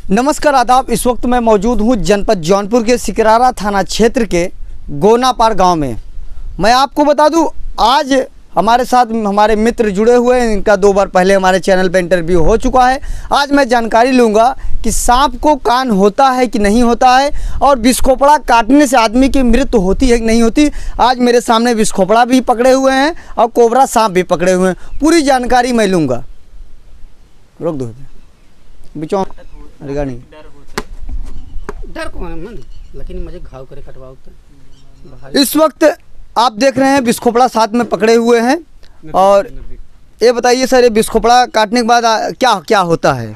नमस्कार आदाब। इस वक्त मैं मौजूद हूँ जनपद जौनपुर के सिकरारा थाना क्षेत्र के गोनापार गांव में। मैं आपको बता दूं, आज हमारे साथ हमारे मित्र जुड़े हुए हैं। इनका 2 बार पहले हमारे चैनल पर इंटरव्यू हो चुका है। आज मैं जानकारी लूँगा कि सांप को कान होता है कि नहीं होता है, और विषखोपड़ा काटने से आदमी की मृत्यु होती है कि नहीं होती। आज मेरे सामने विषखोपड़ा भी पकड़े हुए हैं और कोबरा सांप भी पकड़े हुए हैं। पूरी जानकारी मैं लूँगा। रोक दो बिचौं नहीं। डर कौन है मन, लेकिन मुझे घाव करे कटवाओ तो। इस वक्त आप देख रहे हैं विषखोपड़ा साथ में पकड़े हुए हैं। और ये बताइए सर, ये विषखोपड़ा काटने के बाद क्या क्या होता है?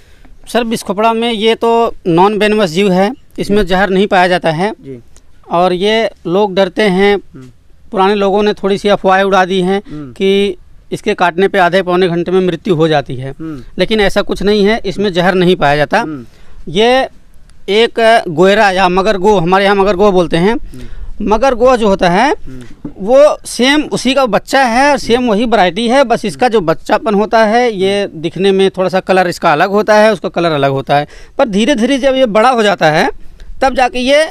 सर विषखोपड़ा में ये तो नॉन वेनमस जीव है, इसमें जहर नहीं पाया जाता है जी। और ये लोग डरते हैं, पुराने लोगों ने थोड़ी सी अफवाहें उड़ा दी हैं कि इसके काटने पे आधे पौने घंटे में मृत्यु हो जाती है, लेकिन ऐसा कुछ नहीं है। इसमें जहर नहीं पाया जाता। ये एक गोयरा या मगर गो, हमारे यहाँ मगर गो बोलते हैं। मगर गो जो होता है वो सेम उसी का बच्चा है और सेम वही वैरायटी है, बस इसका जो बच्चापन होता है ये दिखने में थोड़ा सा कलर इसका अलग होता है, उसका कलर अलग होता है। पर धीरे धीरे जब ये बड़ा हो जाता है तब जाके ये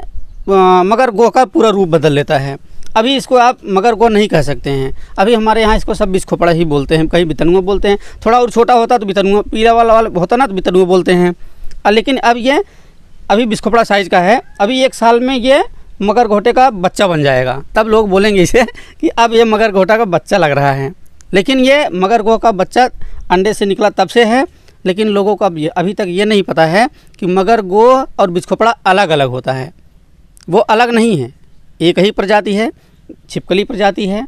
मगर गो का पूरा रूप बदल लेता है। अभी इसको आप मगर गो नहीं कह सकते हैं। अभी हमारे यहाँ इसको सब विषखोपड़ा ही बोलते हैं, कहीं बितनुआ बोलते हैं। थोड़ा और छोटा होता तो बितनुआ, पीला वाला होता ना तो बितनुआ बोलते हैं। लेकिन अब ये अभी विषखोपड़ा साइज़ का है। अभी 1 साल में ये मगर घोटे का बच्चा बन जाएगा, तब लोग बोलेंगे इसे कि अब ये मगर घोटा का बच्चा लग रहा है। लेकिन ये मगर गो का बच्चा अंडे से निकला तब से है। लेकिन लोगों को अभी तक ये नहीं पता है कि मगर गो और विषखोपड़ा अलग अलग होता है। वो अलग नहीं है, एक ही प्रजाति है, छिपकली प्रजाति है।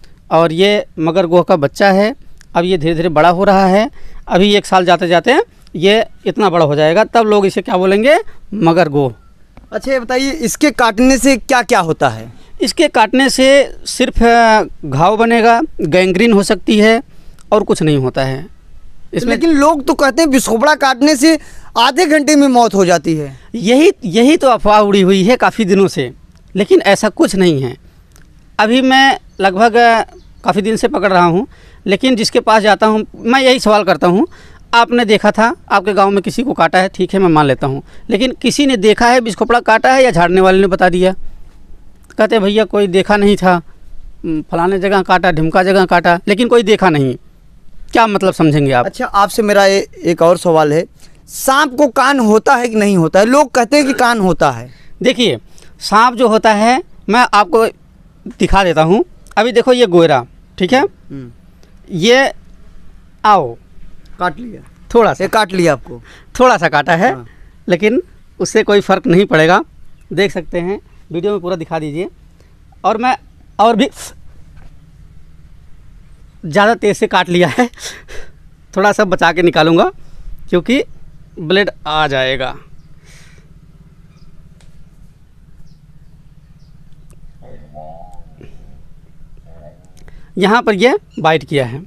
और ये मगर गो का बच्चा है। अब ये धीरे धीरे बड़ा हो रहा है। अभी 1 साल जाते जाते ये इतना बड़ा हो जाएगा, तब लोग इसे क्या बोलेंगे, मगर गो। अच्छा ये बताइए, इसके काटने से क्या क्या होता है? इसके काटने से सिर्फ घाव बनेगा, गैंग्रीन हो सकती है, और कुछ नहीं होता है इसमें। लेकिन लोग तो कहते हैं विषखोपड़ा काटने से आधे घंटे में मौत हो जाती है। यही तो अफवाह उड़ी हुई है काफ़ी दिनों से, लेकिन ऐसा कुछ नहीं है। अभी मैं लगभग काफ़ी दिन से पकड़ रहा हूँ, लेकिन जिसके पास जाता हूँ मैं यही सवाल करता हूँ, आपने देखा था, आपके गांव में किसी को काटा है, ठीक है मैं मान लेता हूँ। लेकिन किसी ने देखा है विषखोपड़ा काटा है या झाड़ने वाले ने बता दिया? कहते भैया कोई देखा नहीं था, फलाने जगह काटा, ढिमका जगह काटा, लेकिन कोई देखा नहीं। क्या मतलब समझेंगे आप? अच्छा आपसे मेरा एक और सवाल है, सांप को कान होता है कि नहीं होता है? लोग कहते हैं कि कान होता है। देखिए सांप जो होता है, मैं आपको दिखा देता हूँ। अभी देखो ये गोयरा, ठीक है, ये आओ काट लिया, थोड़ा सा काट लिया, आपको थोड़ा सा काटा है। हाँ। लेकिन उससे कोई फ़र्क नहीं पड़ेगा, देख सकते हैं, वीडियो में पूरा दिखा दीजिए। और मैं और भी ज़्यादा तेज़ से काट लिया है, थोड़ा सा बचा के निकालूंगा क्योंकि ब्लेड आ जाएगा। यहाँ पर ये बाइट किया है,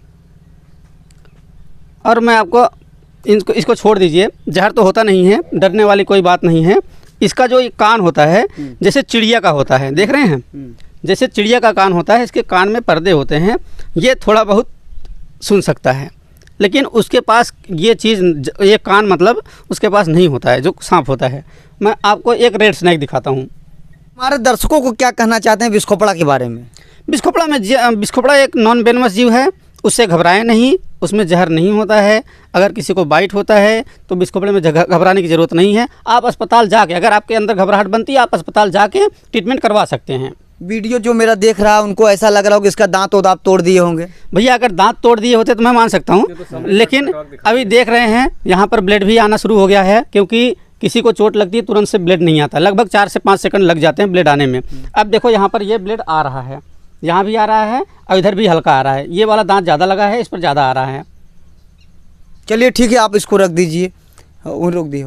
और मैं आपको इसको छोड़ दीजिए। जहर तो होता नहीं है, डरने वाली कोई बात नहीं है। इसका जो कान होता है जैसे चिड़िया का होता है, देख रहे हैं, जैसे चिड़िया का कान होता है, इसके कान में पर्दे होते हैं। ये थोड़ा बहुत सुन सकता है, लेकिन उसके पास ये चीज़, ये कान मतलब उसके पास नहीं होता है जो सांप होता है। मैं आपको एक रेड स्नैक दिखाता हूँ। हमारे दर्शकों को क्या कहना चाहते हैं विषखोपड़ा के बारे में? विषखोपड़ा एक नॉन वेनमस जीव है, उससे घबराएं नहीं, उसमें जहर नहीं होता है। अगर किसी को बाइट होता है तो विषखोपड़े में घबराने की ज़रूरत नहीं है। आप अस्पताल जाके, अगर आपके अंदर घबराहट बनती है, आप अस्पताल जाके ट्रीटमेंट करवा सकते हैं। वीडियो जो मेरा देख रहा है उनको ऐसा लग रहा हो कि इसका दांत और तोड़ दिए होंगे। भैया अगर दांत तोड़ दिए होते तो मैं मान सकता हूँ, लेकिन अभी देख रहे हैं यहाँ पर ब्लेड भी आना शुरू हो गया है, क्योंकि किसी को चोट लगती है तुरंत से ब्लेड नहीं आता, लगभग 4 से 5 सेकंड लग जाते हैं ब्लेड आने में। अब देखो यहाँ पर ये ब्लेड आ रहा है, यहाँ भी आ रहा है और इधर भी हल्का आ रहा है। ये वाला दांत ज़्यादा लगा है, इस पर ज़्यादा आ रहा है। चलिए ठीक है, आप इसको रख दीजिए, रोक दिए।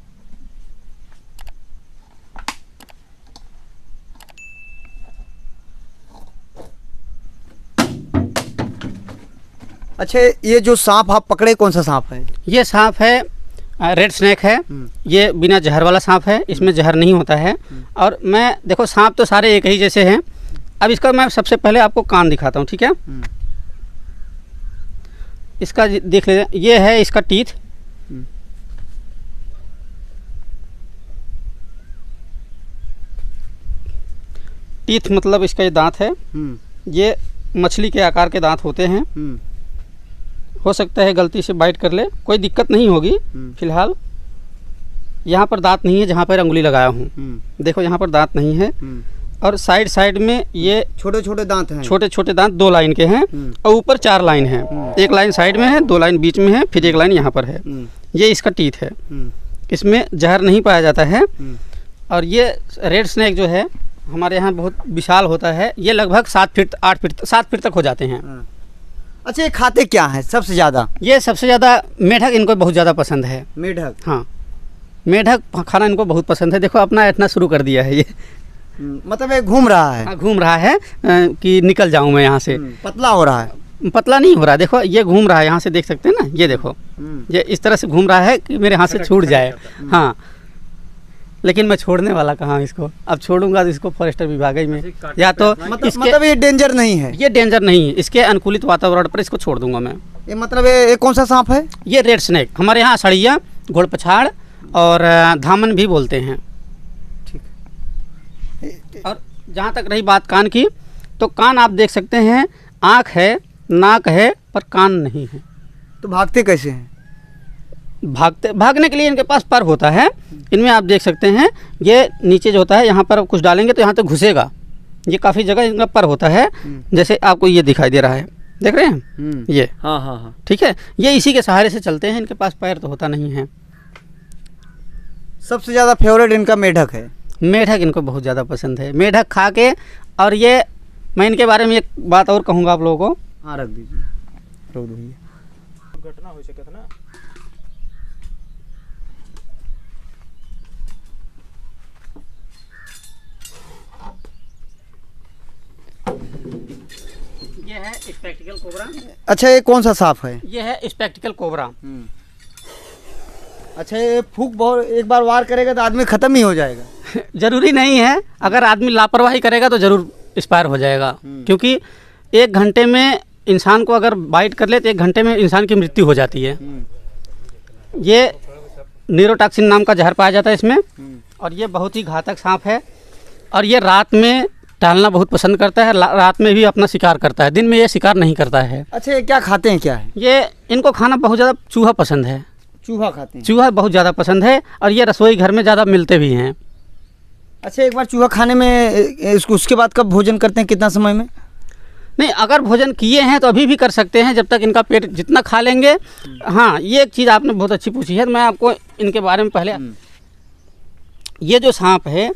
अच्छा ये जो सांप आप पकड़े, कौन सा सांप है? ये सांप है रेड स्नैक है। ये बिना जहर वाला सांप है, इसमें जहर नहीं होता है। और मैं देखो सांप तो सारे एक ही जैसे हैं। अब इसका मैं सबसे पहले आपको कान दिखाता हूँ, ठीक है। इसका देख लीजिए, ये है इसका टीथ, टीथ मतलब इसका ये दांत है, ये मछली के आकार के दांत होते हैं। हो सकता है गलती से बाइट कर ले, कोई दिक्कत नहीं होगी। फिलहाल यहाँ पर दांत नहीं है जहाँ पर अंगुली लगाया हूँ, देखो यहाँ पर दांत नहीं है। और साइड साइड में ये छोटे छोटे दांत हैं, छोटे छोटे दांत 2 लाइन के हैं और ऊपर 4 लाइन है। 1 लाइन साइड में है, 2 लाइन बीच में है, फिर 1 लाइन यहाँ पर है। ये इसका टीथ है, इसमें जहर नहीं पाया जाता है। और ये रेड स्नेक जो है हमारे यहाँ बहुत विशाल होता है, ये लगभग 7 फीट तक हो जाते हैं। अच्छा, ये खाते क्या हैं सबसे ज़्यादा? ये सबसे ज़्यादा मेढक इनको बहुत ज़्यादा पसंद है। मेढक? हाँ, मेढक खाना इनको बहुत पसंद है। देखो अपना इतना शुरू कर दिया है ये, मतलब ये घूम रहा है। हाँ, घूम रहा है कि निकल जाऊं मैं यहाँ से। पतला हो रहा है? पतला नहीं हो रहा, देखो ये घूम रहा है, यहाँ से देख सकते हैं ना, ये देखो ये इस तरह से घूम रहा है कि मेरे हाथ से छूट जाए। हाँ, लेकिन मैं छोड़ने वाला कहाँ इसको, अब छोड़ूंगा तो इसको फॉरेस्टर विभाग में या तो मतलब ये डेंजर नहीं है? ये डेंजर नहीं है, इसके अनुकूलित वातावरण पर इसको छोड़ दूंगा मैं। ये मतलब ये कौन सा सांप है? ये रेड स्नेक, हमारे यहाँ सड़िया, घोड़ पछाड़ और धामन भी बोलते हैं। और जहाँ तक रही बात कान की, तो कान आप देख सकते हैं, आँख है, नाक है, पर कान नहीं है। तो भागते कैसे हैं? भागने के लिए इनके पास पर होता है, इनमें आप देख सकते हैं ये नीचे जो होता है, यहाँ पर कुछ डालेंगे तो यहाँ तक घुसेगा। ये काफ़ी जगह इनका पर होता है, जैसे आपको ये दिखाई दे रहा है, देख रहे हैं ये? हाँ हाँ हाँ, ठीक है, ये इसी के सहारे से चलते हैं, इनके पास पैर तो होता नहीं है। सबसे ज़्यादा फेवरेट इनका मेढक है? मेढक इनको बहुत ज़्यादा पसंद है, मेढक खा के। और ये मैं इनके बारे में एक बात और कहूँगा आप लोगों को। हाँ, रख दीजिए, रोक दीजिए। घटना हो सके था ना। ये है स्पेक्टिकल कोबरा। अच्छा, ये कौन सा सांप है? ये है स्पेक्टिकल कोबरा। अच्छा, ये फूंक बहुत एक बार वार करेगा तो आदमी ख़त्म ही हो जाएगा? ज़रूरी नहीं है, अगर आदमी लापरवाही करेगा तो ज़रूर एक्सपायर हो जाएगा। क्योंकि 1 घंटे में इंसान को अगर बाइट कर ले तो 1 घंटे में इंसान की मृत्यु हो जाती है। ये न्यूरोटॉक्सिन नाम का जहर पाया जाता है इसमें, और ये बहुत ही घातक सांप है। और ये रात में टहलना बहुत पसंद करता है, रात में भी अपना शिकार करता है, दिन में ये शिकार नहीं करता है। अच्छा, ये क्या खाते हैं, क्या है? ये इनको खाना बहुत ज़्यादा चूहा पसंद है। चूहा खाते हैं? चूहा बहुत ज़्यादा पसंद है, और ये रसोई घर में ज़्यादा मिलते भी हैं। अच्छा, एक बार चूहा खाने में उसके बाद कब भोजन करते हैं, कितना समय में? नहीं, अगर भोजन किए हैं तो अभी भी कर सकते हैं, जब तक इनका पेट जितना खा लेंगे। हाँ, ये एक चीज़ आपने बहुत अच्छी पूछी है, मैं आपको इनके बारे में पहले, ये जो सांप है,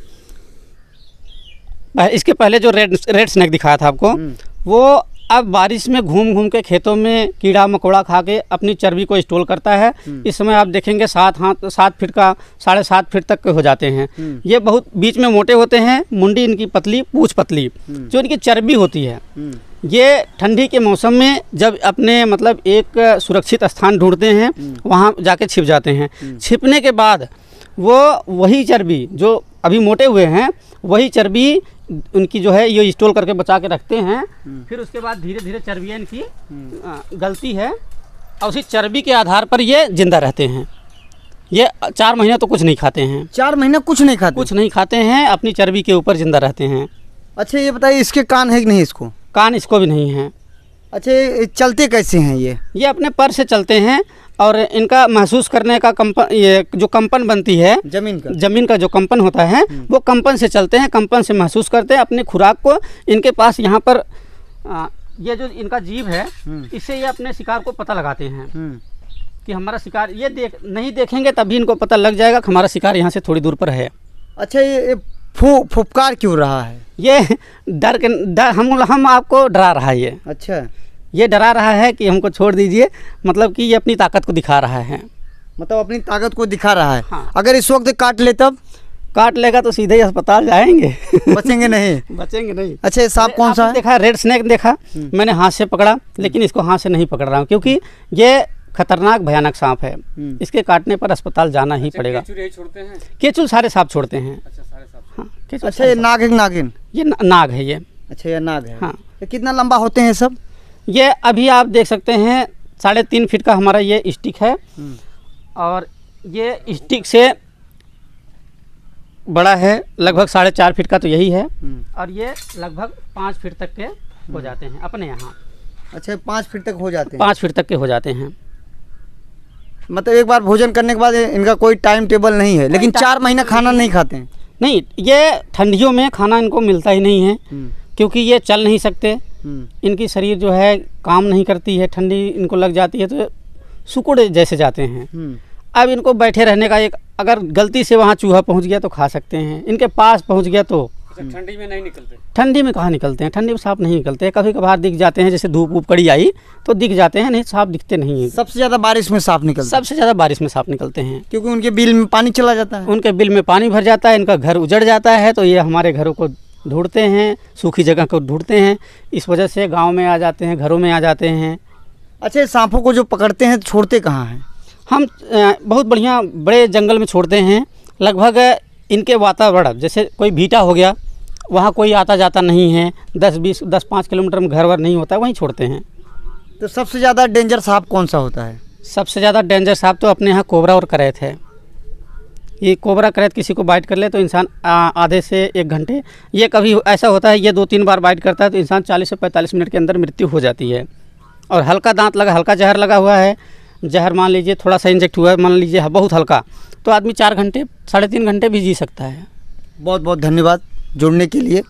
इसके पहले जो रेड स्नेक दिखाया था आपको, वो अब बारिश में घूम घूम के खेतों में कीड़ा मकोड़ा खा के अपनी चर्बी को स्टोर करता है। इस समय आप देखेंगे 7 फीट का 7.5 फीट तक के हो जाते हैं। ये बहुत बीच में मोटे होते हैं, मुंडी इनकी पतली, पूँछ पतली, जो इनकी चर्बी होती है। ये ठंडी के मौसम में जब अपने मतलब एक सुरक्षित स्थान ढूंढते हैं, वहाँ जाके छिप जाते हैं। छिपने के बाद वो वही चर्बी जो अभी मोटे हुए हैं, वही चर्बी उनकी जो है ये स्टोर करके बचा के रखते हैं। फिर उसके बाद धीरे धीरे चर्बियाँ इनकी गलती है, और उसी चर्बी के आधार पर ये जिंदा रहते हैं। ये 4 महीने तो कुछ नहीं खाते हैं। 4 महीने कुछ नहीं खाते? कुछ नहीं खाते हैं, अपनी चर्बी के ऊपर जिंदा रहते हैं। अच्छा, ये बताइए, इसके कान है कि नहीं? इसको कान इसको भी नहीं है। अच्छा, ये चलते कैसे हैं? ये अपने पर से चलते हैं, और इनका महसूस करने का कंपन, ये जो कंपन बनती है जमीन का जो कंपन होता है, वो कंपन से चलते हैं, कंपन से महसूस करते हैं अपनी खुराक को। इनके पास यहाँ पर ये जो इनका जीभ है, इससे ये अपने शिकार को पता लगाते हैं कि हमारा शिकार, ये नहीं देखेंगे तभी इनको पता लग जाएगा कि हमारा शिकार यहाँ से थोड़ी दूर पर है। अच्छा, ये फुफकार क्यों रहा है? ये डर हम आपको डरा रहा है। ये अच्छा, ये डरा रहा है कि हमको छोड़ दीजिए, मतलब कि ये अपनी ताकत को दिखा रहा है। मतलब अपनी ताकत को दिखा रहा है। हाँ। अगर इस वक्त काट ले तब? काट लेगा तो सीधे ही अस्पताल जाएंगे। बचेंगे नहीं? बचेंगे नहीं। अच्छा, ये सांप कौन सा है? देखा रेड स्नेक देखा, मैंने हाथ से पकड़ा, लेकिन इसको हाथ से नहीं पकड़ रहा हूँ क्योंकि ये खतरनाक भयानक सांप है। इसके काटने पर अस्पताल जाना ही पड़ेगा। छोड़ते हैं? केचुल सारे सांप छोड़ते हैं। अच्छा, सारे सांप। हाँ, अच्छा, ये नाग है? नागिन? ये नाग है ये। अच्छा, ये नाग है। हाँ। ये कितना लंबा होते हैं सब? ये अभी आप देख सकते हैं 3.5 फीट का हमारा ये स्टिक है, और ये स्टिक से बड़ा है, लगभग 4.5 फीट का तो यही है, और ये लगभग 5 फीट तक के हो जाते हैं अपने यहाँ। अच्छा, 5 फीट तक हो जाते हैं? 5 फीट तक के हो जाते हैं। मतलब एक बार भोजन करने के बाद इनका कोई टाइम टेबल नहीं है, लेकिन 4 महीना खाना नहीं खाते हैं? नहीं, ये ठंडियों में खाना इनको मिलता ही नहीं है, क्योंकि ये चल नहीं सकते, इनकी शरीर जो है काम नहीं करती है, ठंडी इनको लग जाती है तो सुकुड़ जैसे जाते हैं। अब इनको बैठे रहने का एक, अगर गलती से वहाँ चूहा पहुँच गया तो खा सकते हैं, इनके पास पहुँच गया तो ठंडी में नहीं निकलते? ठंडी में कहाँ निकलते हैं, ठंडी में साफ नहीं निकलते हैं। कभी कभार दिख जाते हैं, जैसे धूप वूप कड़ी आई तो दिख जाते हैं, नहीं साफ दिखते नहीं हैं। सबसे ज़्यादा बारिश में साफ निकलते हैं? सबसे ज़्यादा बारिश में साफ निकलते हैं, क्योंकि उनके बिल में पानी चला जाता है। उनके बिल में पानी भर जाता है, इनका घर उजड़ जाता है, तो ये हमारे घरों को ढूंढते हैं, सूखी जगह को ढूंढते हैं, इस वजह से गाँव में आ जाते हैं, घरों में आ जाते हैं। अच्छा, सांपों को जो पकड़ते हैं छोड़ते कहाँ हैं? हम बहुत बढ़िया बड़े जंगल में छोड़ते हैं। लगभग इनके वातावरण, जैसे कोई भीटा हो गया, वहाँ कोई आता जाता नहीं है, 10-5 किलोमीटर में घर वर नहीं होता है, वहीं छोड़ते हैं। तो सबसे ज़्यादा डेंजर सांप कौन सा होता है? सबसे ज़्यादा डेंजर सांप तो अपने यहाँ कोबरा और करैत है। ये कोबरा करैत किसी को बाइट कर ले तो इंसान आधे से 1 घंटे, ये कभी ऐसा होता है ये 2-3 बार बाइट करता है तो इंसान 40 से 45 मिनट के अंदर मृत्यु हो जाती है। और हल्का दांत लगा, हल्का जहर लगा हुआ है, जहर मान लीजिए थोड़ा सा इंजेक्ट हुआ है, मान लीजिए बहुत हल्का, तो आदमी 4 घंटे 3.5 घंटे भी जी सकता है। बहुत बहुत धन्यवाद जुड़ने के लिए।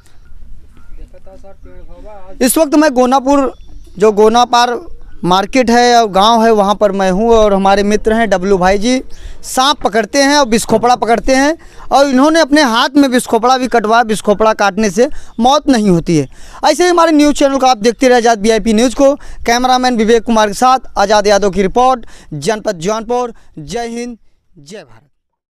इस वक्त मैं गोनापुर, जो गोनापार मार्केट है और गांव है, वहां पर मैं हूं और हमारे मित्र हैं डब्लू भाई जी। सांप पकड़ते हैं और बिस्खोपड़ा पकड़ते हैं, और इन्होंने अपने हाथ में बिस्खोपड़ा भी कटवाया। बिस्खोपड़ा काटने से मौत नहीं होती है। ऐसे ही हमारे न्यूज़ चैनल को आप देखते रहे आज़ाद VIP न्यूज़ को। कैमरामैन विवेक कुमार के साथ आज़ाद यादव की रिपोर्ट, जनपद जौनपुर। जय हिंद, जय भारत।